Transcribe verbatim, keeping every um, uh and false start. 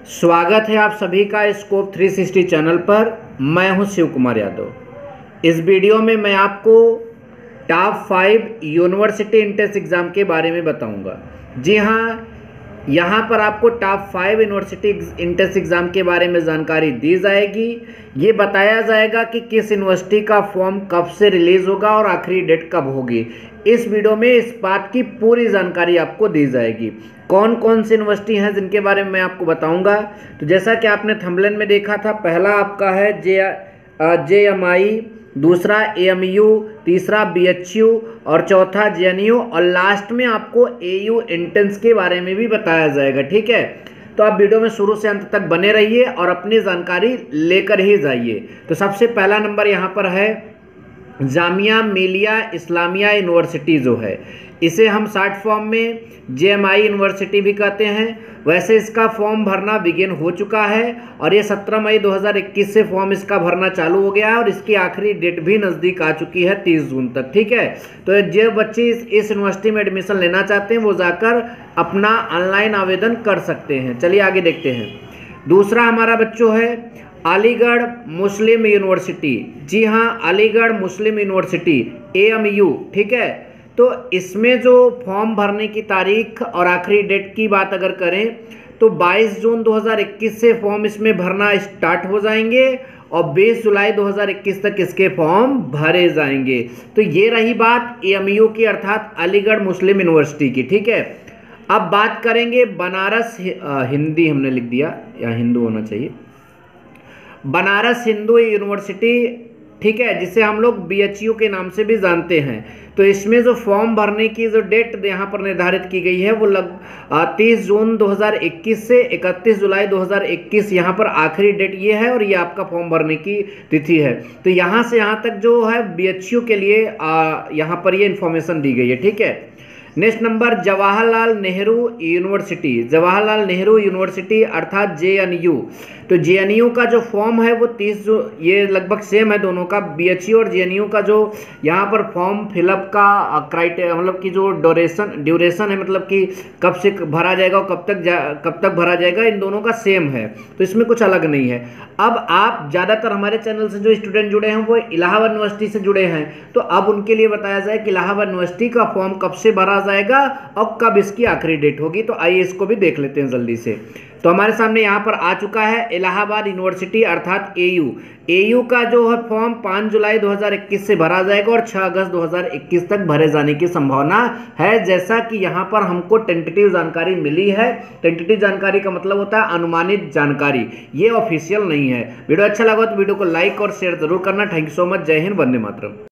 स्वागत है आप सभी का स्कोप थ्री सिक्सटी चैनल पर। मैं हूं शिव कुमार यादव। इस वीडियो में मैं आपको top five university entrance exam के बारे में बताऊंगा। जी हां, यहां पर आपको top five university entrance exam के बारे में जानकारी दी जाएगी। ये बताया जाएगा कि किस यूनिवर्सिटी का फॉर्म कब से रिलीज़ होगा और आखिरी डेट कब होगी। इस वीडियो में इस बात की पूरी जानकारी आपको दी जाएगी। कौन कौन सी यूनिवर्सिटी हैं जिनके बारे में मैं आपको बताऊंगा। तो जैसा कि आपने थंबनेल में देखा था, पहला आपका है जे जे एम आई, दूसरा ए एम यू, तीसरा बी एच यू और चौथा जे एन यू और लास्ट में आपको ए यू एंट्रेंस के बारे में भी बताया जाएगा। ठीक है, तो आप वीडियो में शुरू से अंत तक बने रहिए और अपनी जानकारी लेकर ही जाइए। तो सबसे पहला नंबर यहाँ पर है जामिया मिलिया इस्लामिया यूनिवर्सिटी, जो है इसे हम शॉर्ट फॉर्म में जे एम आई यूनिवर्सिटी भी कहते हैं। वैसे इसका फॉर्म भरना बिगिन हो चुका है और ये सत्रह मई दो हज़ार इक्कीस से फॉर्म इसका भरना चालू हो गया है और इसकी आखिरी डेट भी नज़दीक आ चुकी है तीस जून तक। ठीक है, तो जो बच्चे इस, इस यूनिवर्सिटी में एडमिशन लेना चाहते हैं वो जाकर अपना ऑनलाइन आवेदन कर सकते हैं। चलिए आगे देखते हैं। दूसरा हमारा बच्चों है अलीगढ़ मुस्लिम यूनिवर्सिटी। जी हाँ, Aligarh Muslim University A M U. ठीक है, तो इसमें जो फॉर्म भरने की तारीख और आखिरी डेट की बात अगर करें तो बाईस जून दो हज़ार इक्कीस से फॉर्म इसमें भरना स्टार्ट हो जाएंगे और बीस जुलाई दो हज़ार इक्कीस तक इसके फॉर्म भरे जाएंगे। तो ये रही बात ए एम यू की, अर्थात अलीगढ़ मुस्लिम यूनिवर्सिटी की। ठीक है, अब बात करेंगे बनारस, हिंदी हमने लिख दिया या हिंदू होना चाहिए, बनारस हिंदू यूनिवर्सिटी। ठीक है, जिसे हम लोग बी एच यू के नाम से भी जानते हैं। तो इसमें जो फॉर्म भरने की जो डेट यहाँ पर निर्धारित की गई है वो लग तीस जून दो हज़ार इक्कीस से इकतीस जुलाई दो हज़ार इक्कीस यहाँ पर आखिरी डेट ये है और ये आपका फॉर्म भरने की तिथि है। तो यहाँ से यहाँ तक जो है बी एच यू के लिए यहाँ पर ये इन्फॉर्मेशन दी गई है। ठीक है, next number Jawaharlal Nehru University. Jawaharlal Nehru University अर्थात जे एन यू। तो जे एन यू का जो फॉर्म है वो तीस जो ये लगभग सेम है दोनों का, बी एच यू और जे एन यू का जो यहाँ पर फॉर्म फिलअप का क्राइटेरिया मतलब कि जो ड्यूरेशन ड्यूरेशन है, मतलब कि कब से भरा जाएगा और कब तक जा, कब तक भरा जाएगा, इन दोनों का सेम है। तो इसमें कुछ अलग नहीं है। अब आप ज़्यादातर हमारे चैनल से जो स्टूडेंट जुड़े हैं वो इलाहाबाद यूनिवर्सिटी से जुड़े हैं, तो अब उनके लिए बताया जाए कि इलाहाबाद यूनिवर्सिटी का फॉर्म कब से भरा जाएगा और कब इसकी आखिरी डेट होगी। तो आइए इसको भी देख लेते हैं जल्दी से। तो हमारे सामने यहाँ पर आ चुका है इलाहाबाद यूनिवर्सिटी अर्थात ए यू। ए यू का जो है फॉर्म पाँच जुलाई दो हज़ार इक्कीस से भरा जाएगा और छह अगस्त दो हज़ार इक्कीस तक भरे जाने की संभावना है, जैसा कि यहाँ पर हमको टेंटेटिव जानकारी मिली है। टेंटेटिव जानकारी का मतलब होता है अनुमानित जानकारी, ये ऑफिशियल नहीं है। वीडियो अच्छा लगा तो वीडियो को लाइक और शेयर जरूर करना। Thank you so much. जय हिंद, वंदे मातरम।